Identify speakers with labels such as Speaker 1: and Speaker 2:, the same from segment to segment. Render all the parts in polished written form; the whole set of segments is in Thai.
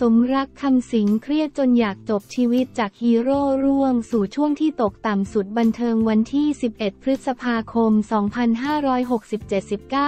Speaker 1: สมรักคำสิงเครียดจนอยากจบชีวิตจากฮีโร่ร่วงสู่ช่วงที่ตกต่ำสุดบันเทิงวันที่ 11 พฤษภาคม 2567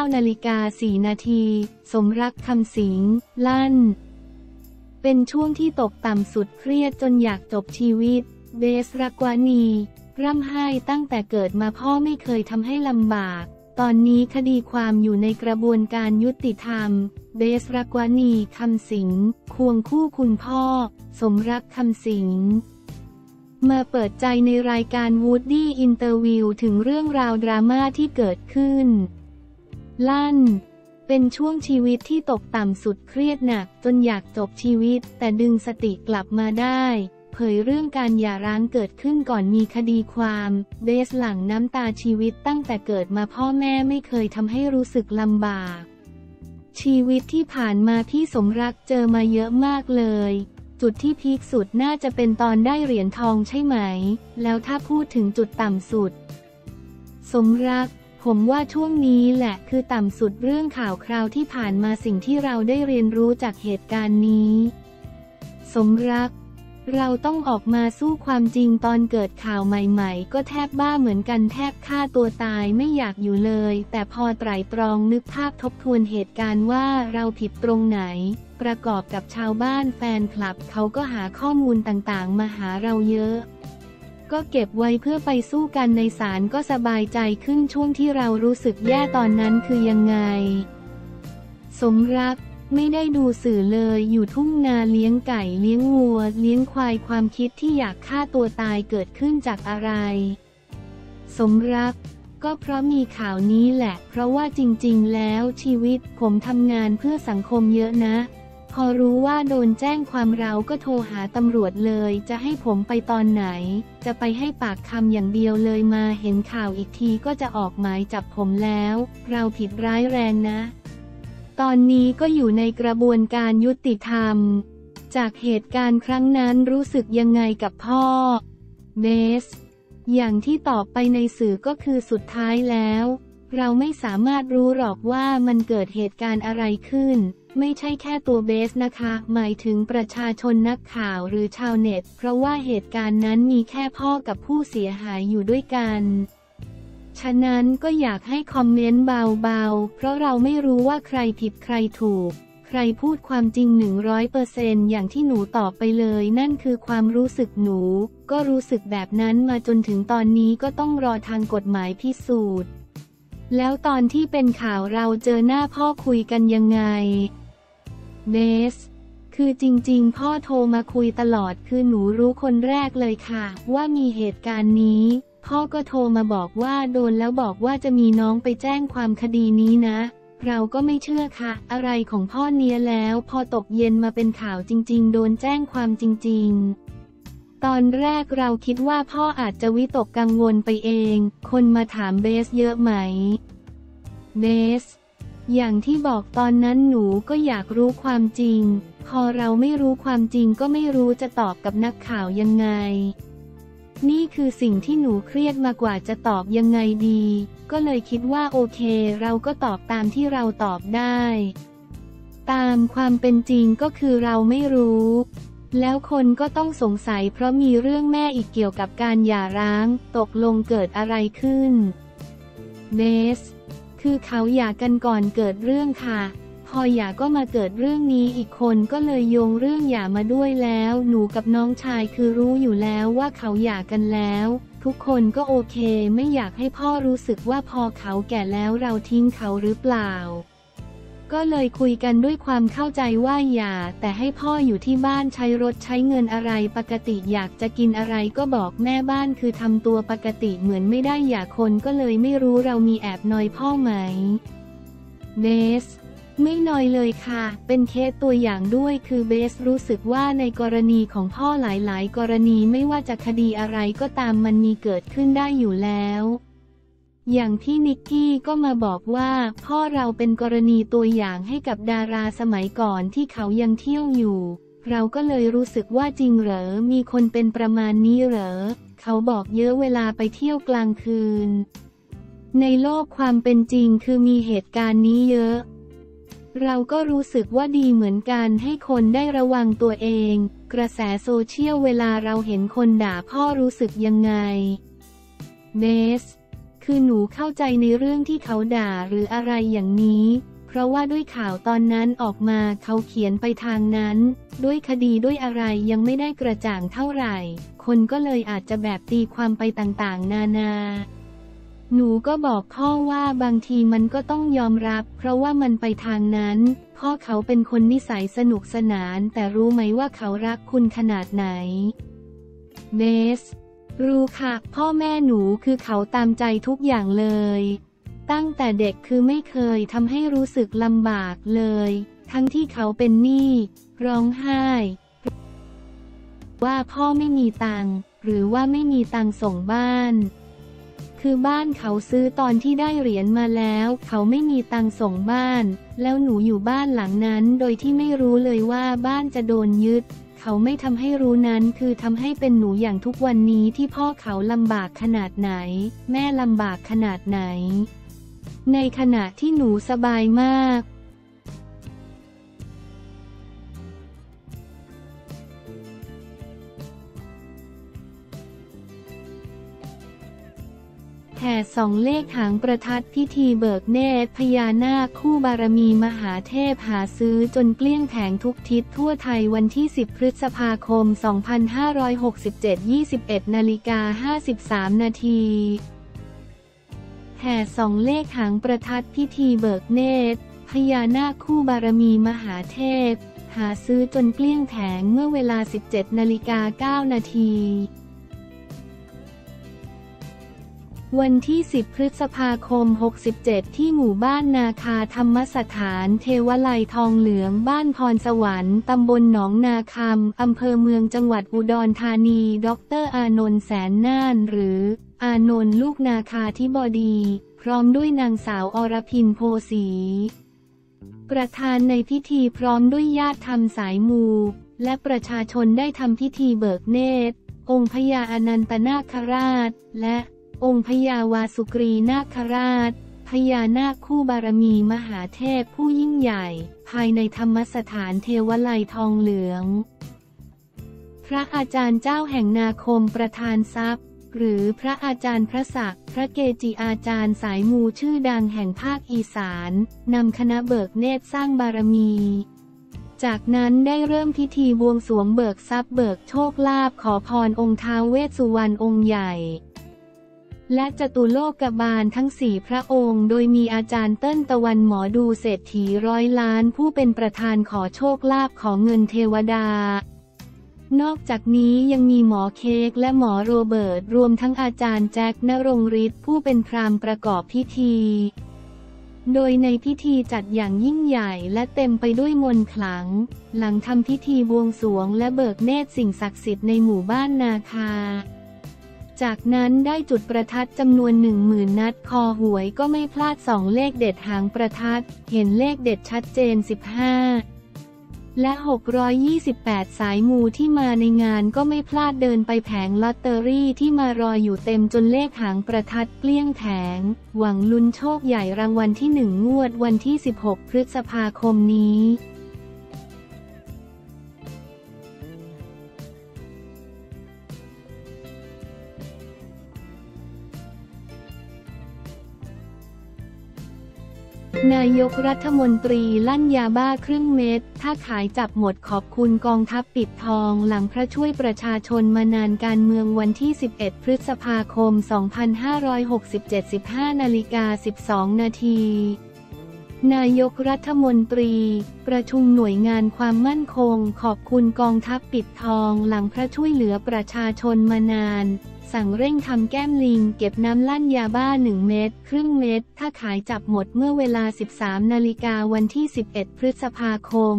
Speaker 1: 19:04 นาทีสมรักคำสิงลั่นเป็นช่วงที่ตกต่ำสุดเครียดจนอยากจบชีวิตเบสรักวานีร่ำไห้ตั้งแต่เกิดมาพ่อไม่เคยทำให้ลำบากตอนนี้คดีความอยู่ในกระบวนการยุติธรรมเบสรักวานีคำสิงควงคู่คุณพ่อสมรักคำสิงมาเปิดใจในรายการวูดดี้อินเตอร์วิวถึงเรื่องราวดราม่าที่เกิดขึ้นลั่นเป็นช่วงชีวิตที่ตกต่ำสุดเครียดหนักจนอยากจบชีวิตแต่ดึงสติกลับมาได้เผยเรื่องการหย่าร้างเกิดขึ้นก่อนมีคดีความเบสหลั่งน้ำตาชีวิตตั้งแต่เกิดมาพ่อแม่ไม่เคยทำให้รู้สึกลำบากชีวิตที่ผ่านมาพี่สมรักเจอมาเยอะมากเลยจุดที่พีคสุดน่าจะเป็นตอนได้เหรียญทองใช่ไหมแล้วถ้าพูดถึงจุดต่ำสุดสมรักผมว่าช่วงนี้แหละคือต่ำสุดเรื่องข่าวคราวที่ผ่านมาสิ่งที่เราได้เรียนรู้จากเหตุการณ์นี้สมรักเราต้องออกมาสู้ความจริงตอนเกิดข่าวใหม่ๆก็แทบบ้าเหมือนกันแทบฆ่าตัวตายไม่อยากอยู่เลยแต่พอไตร่ตรองนึกภาพทบทวนเหตุการณ์ว่าเราผิดตรงไหนประกอบกับชาวบ้านแฟนคลับเขาก็หาข้อมูลต่างๆมาหาเราเยอะก็เก็บไว้เพื่อไปสู้กันในศาลก็สบายใจขึ้นช่วงที่เรารู้สึกแย่ตอนนั้นคือยังไงสมรักไม่ได้ดูสื่อเลยอยู่ทุ่งนาเลี้ยงไก่เลี้ยงวัวเลี้ยงควายความคิดที่อยากฆ่าตัวตายเกิดขึ้นจากอะไรสมรักก็เพราะมีข่าวนี้แหละเพราะว่าจริงๆแล้วชีวิตผมทำงานเพื่อสังคมเยอะนะพอรู้ว่าโดนแจ้งความเราก็โทรหาตำรวจเลยจะให้ผมไปตอนไหนจะไปให้ปากคำอย่างเดียวเลยมาเห็นข่าวอีกทีก็จะออกหมายจับผมแล้วเราผิดร้ายแรงนะตอนนี้ก็อยู่ในกระบวนการยุติธรรมจากเหตุการณ์ครั้งนั้นรู้สึกยังไงกับพ่อเบสอย่างที่ตอบไปในสื่อก็คือสุดท้ายแล้วเราไม่สามารถรู้หรอกว่ามันเกิดเหตุการณ์อะไรขึ้นไม่ใช่แค่ตัวเบสนะคะหมายถึงประชาชนนักข่าวหรือชาวเน็ตเพราะว่าเหตุการณ์นั้นมีแค่พ่อกับผู้เสียหายอยู่ด้วยกันฉะนั้นก็อยากให้คอมเมนต์เบาๆเพราะเราไม่รู้ว่าใครผิดใครถูกใครพูดความจริง 100% อย่างที่หนูตอบไปเลยนั่นคือความรู้สึกหนูก็รู้สึกแบบนั้นมาจนถึงตอนนี้ก็ต้องรอทางกฎหมายพิสูจน์แล้วตอนที่เป็นข่าวเราเจอหน้าพ่อคุยกันยังไงเบสคือจริงๆพ่อโทรมาคุยตลอดคือหนูรู้คนแรกเลยค่ะว่ามีเหตุการณ์นี้พ่อก็โทรมาบอกว่าโดนแล้วบอกว่าจะมีน้องไปแจ้งความคดีนี้นะเราก็ไม่เชื่อค่ะอะไรของพ่อเนี้ยแล้วพอตกเย็นมาเป็นข่าวจริงๆโดนแจ้งความจริงๆตอนแรกเราคิดว่าพ่ออาจจะวิตกกังวลไปเองคนมาถามเบสเยอะไหมเบสอย่างที่บอกตอนนั้นหนูก็อยากรู้ความจริงพอเราไม่รู้ความจริงก็ไม่รู้จะตอบกับนักข่าวยังไงนี่คือสิ่งที่หนูเครียดมากว่าจะตอบยังไงดีก็เลยคิดว่าโอเคเราก็ตอบตามที่เราตอบได้ตามความเป็นจริงก็คือเราไม่รู้แล้วคนก็ต้องสงสัยเพราะมีเรื่องแม่อีกเกี่ยวกับการหย่าร้างตกลงเกิดอะไรขึ้นเบสคือเขาหย่ากันก่อนเกิดเรื่องค่ะพอหย่าก็มาเกิดเรื่องนี้อีกคนก็เลยโยงเรื่องหย่ามาด้วยแล้วหนูกับน้องชายคือรู้อยู่แล้วว่าเขาหย่ากันแล้วทุกคนก็โอเคไม่อยากให้พ่อรู้สึกว่าพอเขาแก่แล้วเราทิ้งเขาหรือเปล่าก็เลยคุยกันด้วยความเข้าใจว่าอย่าแต่ให้พ่ออยู่ที่บ้านใช้รถใช้เงินอะไรปกติอยากจะกินอะไรก็บอกแม่บ้านคือทำตัวปกติเหมือนไม่ได้อย่าคนก็เลยไม่รู้เรามีแอบนอยพ่อไหมเบสไม่น้อยเลยค่ะเป็นเคสตัวอย่างด้วยคือเบสรู้สึกว่าในกรณีของพ่อหลายๆกรณีไม่ว่าจะคดีอะไรก็ตามมันมีเกิดขึ้นได้อยู่แล้วอย่างพี่นิกกี้ก็มาบอกว่าพ่อเราเป็นกรณีตัวอย่างให้กับดาราสมัยก่อนที่เขายังเที่ยวอยู่เราก็เลยรู้สึกว่าจริงเหรอมีคนเป็นประมาณนี้เหรอเขาบอกเยอะเวลาไปเที่ยวกลางคืนในโลกความเป็นจริงคือมีเหตุการณ์นี้เยอะเราก็รู้สึกว่าดีเหมือนกันให้คนได้ระวังตัวเองกระแสโซเชียลเวลาเราเห็นคนด่าพ่อรู้สึกยังไงเนสคือหนูเข้าใจในเรื่องที่เขาด่าหรืออะไรอย่างนี้เพราะว่าด้วยข่าวตอนนั้นออกมาเขาเขียนไปทางนั้นด้วยคดีด้วยอะไรยังไม่ได้กระจ่างเท่าไหร่คนก็เลยอาจจะแบบตีความไปต่างๆนานาหนูก็บอกพ่อว่าบางทีมันก็ต้องยอมรับเพราะว่ามันไปทางนั้นพ่อเขาเป็นคนนิสัยสนุกสนานแต่รู้ไหมว่าเขารักคุณขนาดไหนเนสรู้ค่ะพ่อแม่หนูคือเขาตามใจทุกอย่างเลยตั้งแต่เด็กคือไม่เคยทำให้รู้สึกลำบากเลยทั้งที่เขาเป็นหนี้ร้องไห้ว่าพ่อไม่มีตังค์หรือว่าไม่มีตังค์ส่งบ้านคือบ้านเขาซื้อตอนที่ได้เหรียญมาแล้วเขาไม่มีตังค์ส่งบ้านแล้วหนูอยู่บ้านหลังนั้นโดยที่ไม่รู้เลยว่าบ้านจะโดนยึดเขาไม่ทำให้รู้นั้นคือทำให้เป็นหนูอย่างทุกวันนี้ที่พ่อเขาลำบากขนาดไหนแม่ลำบากขนาดไหนในขณะที่หนูสบายมากแห่ส่องเลขหางประทัดพิธีเบิกเนตรพญานาคคู่บารมีมหาเทพหาซื้อจนเกลี้ยงแผงทุกทิศทั่วไทยวันที่ 10 พฤษภาคม 2567 21:53 นาทีแห่ส่องเลขหางประทัดพิธีเบิกเนตรพญานาคคู่บารมีมหาเทพหาซื้อจนเกลี้ยงแผงเมื่อเวลา 17:09 นาทีวันที่ 10 พฤษภาคม 67 ที่หมู่บ้านนาคาธรรมสถานเทวไลยทองเหลืองบ้านพรสวรรค์ตำบลหนองนาคำอำเภอเมืองจังหวัดอุดรธานีดร.อานนท์แสนน่านหรืออานนท์ลูกนาคาธิบดีพร้อมด้วยนางสาวอรพินโพสีประธานในพิธีพร้อมด้วยญาติธรรมสายมูและประชาชนได้ทำพิธีเบิกเนตรองค์พญาอนันตนาคราชและองค์พญาวาสุกรีนาคราชพญานาคคู่บารมีมหาเทพผู้ยิ่งใหญ่ภายในธรรมสถานเทวไลยทองเหลืองพระอาจารย์เจ้าแห่งนาคมประธานทรัพย์หรือพระอาจารย์พระศักดิ์พระเกจิอาจารย์สายมูชื่อดังแห่งภาคอีสานนำคณะเบิกเนตรสร้างบารมีจากนั้นได้เริ่มพิธีบวงสรวงเบิกทรัพย์เบิกโชคลาภขอพรองค์ท้าวเวสสุวรรณองค์ใหญ่และจตุโลกบาลทั้ง4พระองค์โดยมีอาจารย์เติ้ลตะวันหมอดูเศรษฐี100 ล้านผู้เป็นประธานขอโชคลาภขอเงินเทวดานอกจากนี้ยังมีหมอเค้กและหมอโรเบิร์ตรวมทั้งอาจารย์แจ็ค ณรงค์ฤทธิ์ผู้เป็นพราหมณ์ประกอบพิธีโดยในพิธีจัดอย่างยิ่งใหญ่และเต็มไปด้วยมนต์ขลังหลังทำพิธีบวงสรวงและเบิกเนตรสิ่งศักดิ์สิทธิ์ในหมู่บ้านนาคาจากนั้นได้จุดประทัดจำนวน 10,000 นัดคอหวยก็ไม่พลาด2เลขเด็ดหางประทัดเห็นเลขเด็ดชัดเจน15และ628สายมูที่มาในงานก็ไม่พลาดเดินไปแผงลอตเตอรี่ที่มารออยู่เต็มจนเลขหางประทัดเกลี้ยงแผงหวังลุ้นโชคใหญ่รางวัลที่1งวดวันที่16 พฤษภาคมนี้นายกรัฐมนตรีลั่นยาบ้าครึ่งเม็ดถ้าขายจับหมดขอบคุณกองทัพปิดทองหลังพระช่วยประชาชนมานานการเมืองวันที่ 11 พฤษภาคม 2567 15:12 นาทีนายกรัฐมนตรีประชุมหน่วยงานความมั่นคงขอบคุณกองทัพปิดทองหลังพระช่วยเหลือประชาชนมานานสั่งเร่งทำแก้มลิงเก็บน้ำลั่นยาบ้า1 เม็ดครึ่งเม็ดถ้าขายจับหมดเมื่อเวลา 13 นาฬิกาวันที่ 11 พฤษภาคม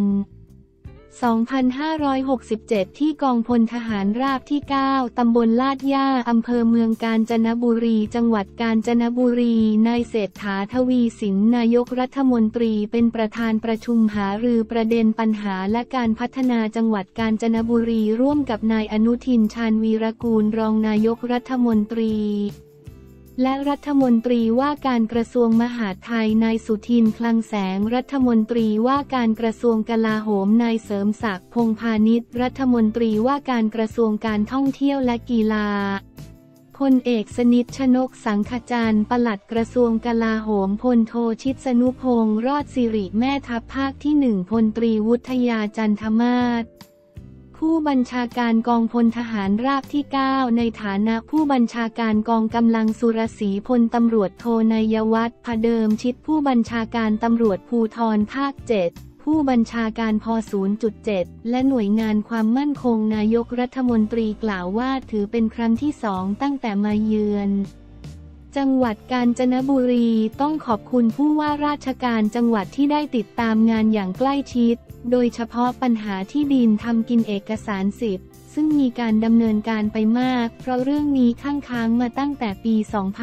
Speaker 1: 2567 ที่กองพลทหารราบที่ 9 ตำบลลาดย่าอำเภอเมืองกาญจนบุรีจังหวัดกาญจนบุรีนายเศรษฐา ทวีสินนายกรัฐมนตรีเป็นประธานประชุมหารือประเด็นปัญหาและการพัฒนาจังหวัดกาญจนบุรีร่วมกับนายอนุทิน ชาญวีรกูลรองนายกรัฐมนตรีและรัฐมนตรีว่าการกระทรวงมหาดไทยนายสุทินคลังแสงรัฐมนตรีว่าการกระทรวงกลาโหมนายเสริมศักดิ์พงษ์พาณิชย์รัฐมนตรีว่าการกระทรวงการท่องเที่ยวและกีฬาพลเอกสนิท ชนกสังขจารปลัดกระทรวงกลาโหมพลโทชิตสนุพงษ์รอดสิริแม่ทัพภาคที่1พลตรีวุฒิยาจันทมาศผู้บัญชาการกองพลทหารราบที่ 9ในฐานะผู้บัญชาการกองกำลังสุรศรีพลตำรวจโทนายวัฒน์ ผเดิมชิดผู้บัญชาการตำรวจภูธรภาค 7ผู้บัญชาการพ.0.7 และหน่วยงานความมั่นคงนายกรัฐมนตรีกล่าวว่าถือเป็นครั้งที่2ตั้งแต่มาเยือนจังหวัดกาญจนบุรีต้องขอบคุณผู้ว่าราชการจังหวัดที่ได้ติดตามงานอย่างใกล้ชิดโดยเฉพาะปัญหาที่ดินทำกินเอกสารสิทธิ์ซึ่งมีการดำเนินการไปมากเพราะเรื่องนี้ค้างมาตั้งแต่ปี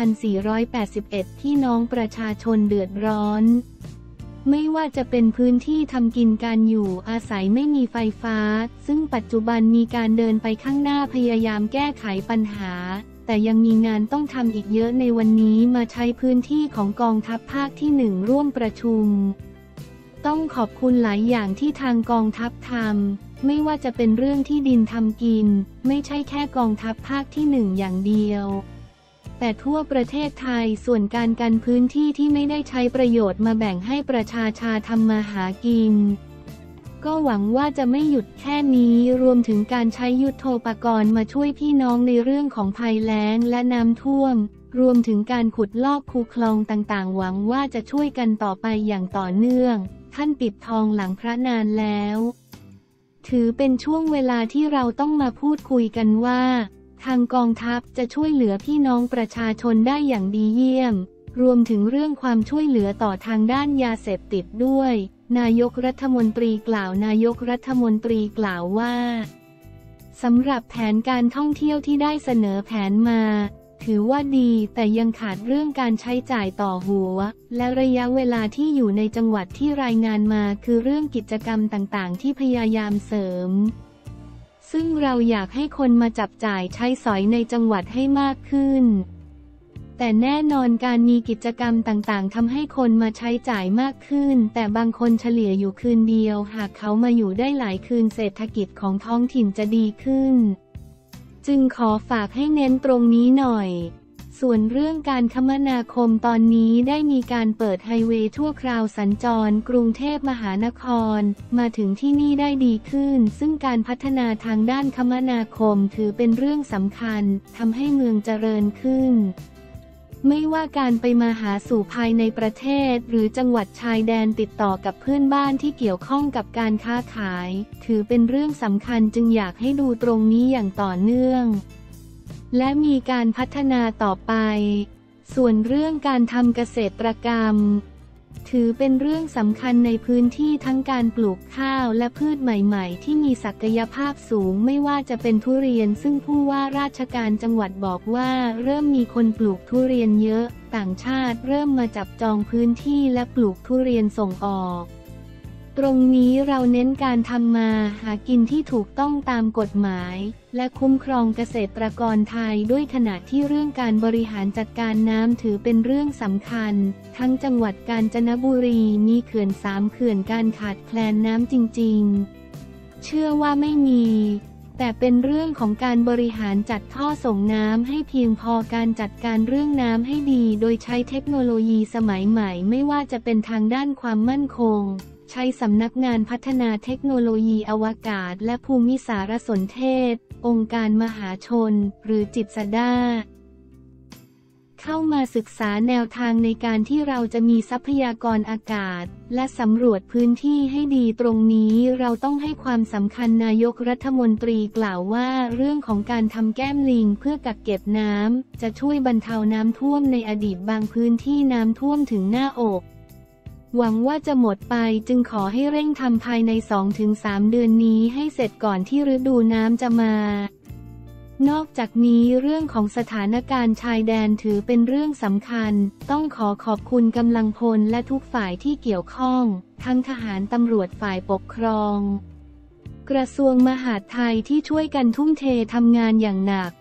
Speaker 1: 2481 ที่น้องประชาชนเดือดร้อนไม่ว่าจะเป็นพื้นที่ทำกินการอยู่อาศัยไม่มีไฟฟ้าซึ่งปัจจุบันมีการเดินไปข้างหน้าพยายามแก้ไขปัญหาแต่ยังมีงานต้องทำอีกเยอะในวันนี้มาใช้พื้นที่ของกองทัพภาคที่1ร่วมประชุมต้องขอบคุณหลายอย่างที่ทางกองทัพทำไม่ว่าจะเป็นเรื่องที่ดินทำกินไม่ใช่แค่กองทัพภาคที่1อย่างเดียวแต่ทั่วประเทศไทยส่วนการกันพื้นที่ที่ไม่ได้ใช้ประโยชน์มาแบ่งให้ประชาชนทำมาหากินก็หวังว่าจะไม่หยุดแค่นี้รวมถึงการใช้ยุทโธปกรณ์มาช่วยพี่น้องในเรื่องของภัยแล้งและน้ำท่วมรวมถึงการขุดลอกคูคลองต่างๆหวังว่าจะช่วยกันต่อไปอย่างต่อเนื่องท่านปิดทองหลังพระนานแล้วถือเป็นช่วงเวลาที่เราต้องมาพูดคุยกันว่าทางกองทัพจะช่วยเหลือพี่น้องประชาชนได้อย่างดีเยี่ยมรวมถึงเรื่องความช่วยเหลือต่อทางด้านยาเสพติดด้วยนายกรัฐมนตรีกล่าวนายกรัฐมนตรีกล่าวว่าสำหรับแผนการท่องเที่ยวที่ได้เสนอแผนมาถือว่าดีแต่ยังขาดเรื่องการใช้จ่ายต่อหัวและระยะเวลาที่อยู่ในจังหวัดที่รายงานมาคือเรื่องกิจกรรมต่างๆที่พยายามเสริมซึ่งเราอยากให้คนมาจับจ่ายใช้สอยในจังหวัดให้มากขึ้นแต่แน่นอนการมีกิจกรรมต่างๆทำให้คนมาใช้จ่ายมากขึ้นแต่บางคนเฉลี่ยอยู่คืนเดียวหากเขามาอยู่ได้หลายคืนเศรษฐกิจของท้องถิ่นจะดีขึ้นจึงขอฝากให้เน้นตรงนี้หน่อยส่วนเรื่องการคมนาคมตอนนี้ได้มีการเปิดไฮเวย์ชั่วคราวสัญจรกรุงเทพมหานครมาถึงที่นี่ได้ดีขึ้นซึ่งการพัฒนาทางด้านคมนาคมถือเป็นเรื่องสำคัญทำให้เมืองเจริญขึ้นไม่ว่าการไปมาหาสู่ภายในประเทศหรือจังหวัดชายแดนติดต่อกับเพื่อนบ้านที่เกี่ยวข้องกับการค้าขายถือเป็นเรื่องสำคัญจึงอยากให้ดูตรงนี้อย่างต่อเนื่องและมีการพัฒนาต่อไปส่วนเรื่องการทำเกษตรกรรมถือเป็นเรื่องสำคัญในพื้นที่ทั้งการปลูกข้าวและพืชใหม่ๆที่มีศักยภาพสูงไม่ว่าจะเป็นทุเรียนซึ่งผู้ว่าราชการจังหวัดบอกว่าเริ่มมีคนปลูกทุเรียนเยอะต่างชาติเริ่มมาจับจองพื้นที่และปลูกทุเรียนส่งออกตรงนี้เราเน้นการทำมาหากินที่ถูกต้องตามกฎหมายและคุ้มครองเกษตรกรไทยด้วยขณะที่เรื่องการบริหารจัดการน้ำถือเป็นเรื่องสำคัญทั้งจังหวัดกาญจนบุรีมีเขื่อน3เขื่อนการขาดแคลนน้ำจริงๆเชื่อว่าไม่มีแต่เป็นเรื่องของการบริหารจัดท่อส่งน้ำให้เพียงพอการจัดการเรื่องน้ำให้ดีโดยใช้เทคโนโลยีสมัยใหม่ไม่ว่าจะเป็นทางด้านความมั่นคงใช้สำนักงานพัฒนาเทคโนโลยีอวกาศและภูมิสารสนเทศองค์การมหาชนหรือจิตสดาเข้ามาศึกษาแนวทางในการที่เราจะมีทรัพยากรอากาศและสำรวจพื้นที่ให้ดีตรงนี้เราต้องให้ความสำคัญนายกรัฐมนตรีกล่าวว่าเรื่องของการทำแก้มลิงเพื่อกักเก็บน้ำจะช่วยบรรเทาน้ำท่วมในอดีตบางพื้นที่น้ำท่วมถึงหน้าอกหวังว่าจะหมดไปจึงขอให้เร่งทำภายใน 2-3 เดือนนี้ให้เสร็จก่อนที่ฤดูน้ำจะมานอกจากนี้เรื่องของสถานการณ์ชายแดนถือเป็นเรื่องสำคัญต้องขอบคุณกำลังพลและทุกฝ่ายที่เกี่ยวข้องทั้งทหารตำรวจฝ่ายปกครองกระทรวงมหาดไทยที่ช่วยกันทุ่มเททำงานอย่างหนัก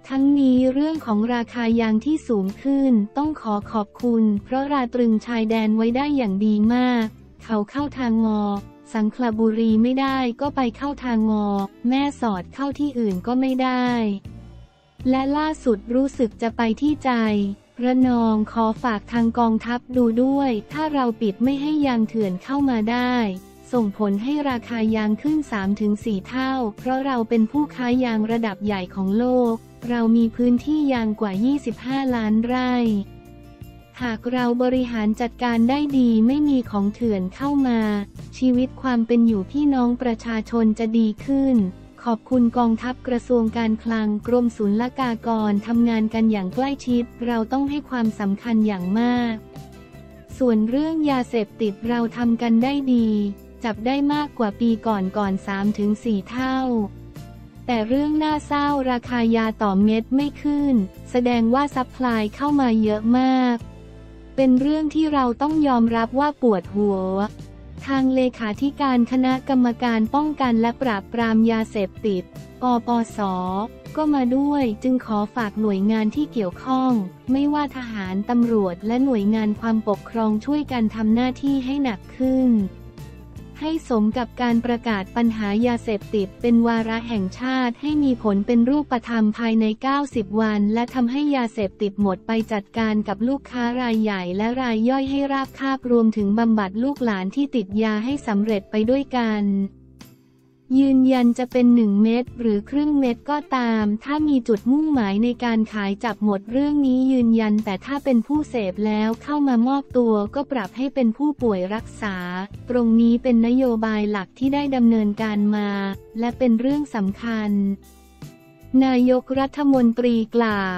Speaker 1: ทั้งนี้เรื่องของราคายางที่สูงขึ้นต้องขอบคุณเพราะราตรึงชายแดนไว้ได้อย่างดีมากเขาเข้าทางงอสังขละบุรีไม่ได้ก็ไปเข้าทางงอแม่สอดเข้าที่อื่นก็ไม่ได้และล่าสุดรู้สึกจะไปที่ใจระนองขอฝากทางกองทัพดูด้วยถ้าเราปิดไม่ให้ยางเถื่อนเข้ามาได้ส่งผลให้ราคายางขึ้น 3-4 เท่าเพราะเราเป็นผู้ค้ายางระดับใหญ่ของโลกเรามีพื้นที่ยางกว่า 25 ล้านไร่หากเราบริหารจัดการได้ดีไม่มีของเถื่อนเข้ามาชีวิตความเป็นอยู่พี่น้องประชาชนจะดีขึ้นขอบคุณกองทัพกระทรวงการคลังกรมศุลกากรทำงานกันอย่างใกล้ชิดเราต้องให้ความสำคัญอย่างมากส่วนเรื่องยาเสพติดเราทำกันได้ดีจับได้มากกว่าปีก่อน 3-4 เท่าแต่เรื่องน่าเศร้าราคายาต่อเม็ดไม่ขึ้นแสดงว่าซัพพลายเข้ามาเยอะมากเป็นเรื่องที่เราต้องยอมรับว่าปวดหัวทางเลขาธิการคณะกรรมการป้องกันและปราบปรามยาเสพติดปปส.ก็มาด้วยจึงขอฝากหน่วยงานที่เกี่ยวข้องไม่ว่าทหารตำรวจและหน่วยงานความปกครองช่วยกันทำหน้าที่ให้หนักขึ้นให้สมกับการประกาศปัญหายาเสพติดเป็นวาระแห่งชาติให้มีผลเป็นรูปธรรมภายใน 90 วันและทำให้ยาเสพติดหมดไปจัดการกับลูกค้ารายใหญ่และรายย่อยให้ราบคาบรวมถึงบำบัดลูกหลานที่ติดยาให้สำเร็จไปด้วยกันยืนยันจะเป็น1 เม็ดหรือครึ่งเม็ดก็ตามถ้ามีจุดมุ่งหมายในการขายจับหมดเรื่องนี้ยืนยันแต่ถ้าเป็นผู้เสพแล้วเข้ามามอบตัวก็ปรับให้เป็นผู้ป่วยรักษาตรงนี้เป็นนโยบายหลักที่ได้ดำเนินการมาและเป็นเรื่องสำคัญนายกรัฐมนตรีกล่า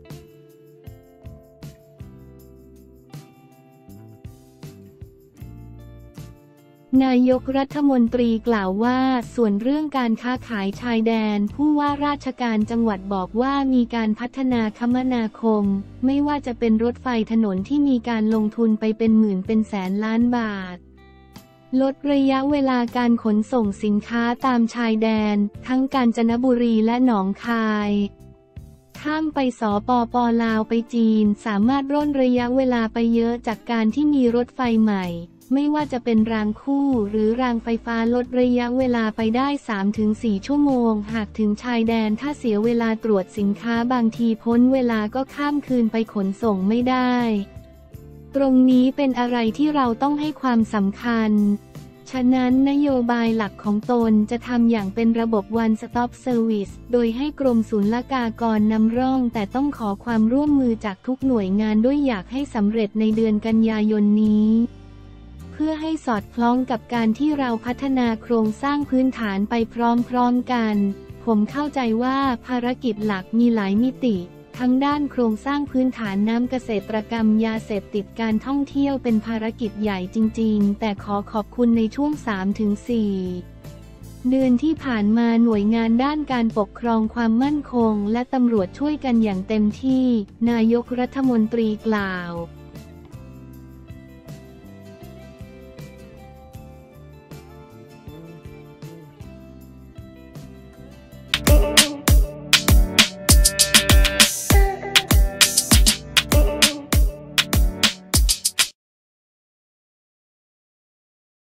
Speaker 1: วนายกรัฐมนตรีกล่าวว่าส่วนเรื่องการค้าขายชายแดนผู้ว่าราชการจังหวัดบอกว่ามีการพัฒนาคมนาคมไม่ว่าจะเป็นรถไฟถนนที่มีการลงทุนไปเป็นหมื่นเป็นแสนล้านบาทลดระยะเวลาการขนส่งสินค้าตามชายแดนทั้งกาญจนบุรีและหนองคายข้ามไปสปป.ลาวไปจีนสามารถร่นระยะเวลาไปเยอะจากการที่มีรถไฟใหม่ไม่ว่าจะเป็นรางคู่หรือรางไฟฟ้าลดระยะเวลาไปได้ 3-4 ชั่วโมงหากถึงชายแดนถ้าเสียเวลาตรวจสินค้าบางทีพ้นเวลาก็ข้ามคืนไปขนส่งไม่ได้ตรงนี้เป็นอะไรที่เราต้องให้ความสำคัญฉะนั้นนโยบายหลักของตนจะทำอย่างเป็นระบบ One Stop Service โดยให้กรมศุลกากรนำร่องแต่ต้องขอความร่วมมือจากทุกหน่วยงานด้วยอยากให้สำเร็จในเดือนกันยายนนี้เพื่อให้สอดคล้องกับการที่เราพัฒนาโครงสร้างพื้นฐานไปพร้อมๆกันผมเข้าใจว่าภารกิจหลักมีหลายมิติทั้งด้านโครงสร้างพื้นฐานน้ำเกษตรกรรมยาเสพติดการท่องเที่ยวเป็นภารกิจใหญ่จริงๆแต่ขอบคุณในช่วง 3-4 เดือนที่ผ่านมาหน่วยงานด้านการปกครองความมั่นคงและตำรวจช่วยกันอย่างเต็มที่นายกรัฐมนตรีกล่าว